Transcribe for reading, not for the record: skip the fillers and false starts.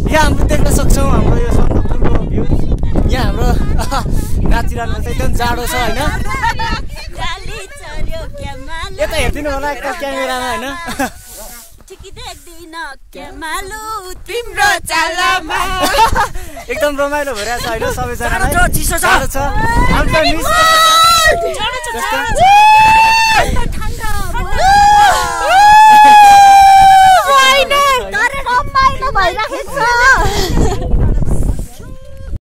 यहाँ हाम्रो देख्न सक्छौँ हाम्रो यो सन्दकपुरको भ्यू। यहाँ हाम्रो नाचिरहनु चाहिँ एकदम जाडो छ होइन। यता हेरिदिनु होला एकताल क्यामेरामा होइन। एकदम रमाइलो भइरहेछ होइन सबैजनालाई। चिसो छ।